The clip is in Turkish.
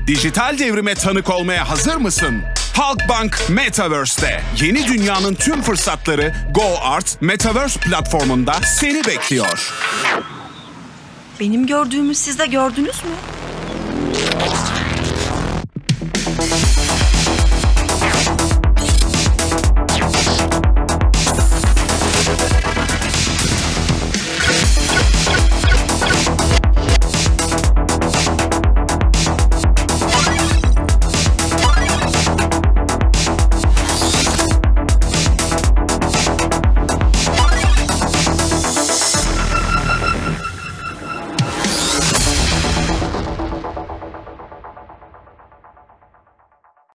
Dijital devrime tanık olmaya hazır mısın? Halkbank Metaverse'te yeni dünyanın tüm fırsatları GoArt Metaverse platformunda seni bekliyor. Benim gördüğümü siz de gördünüz mü?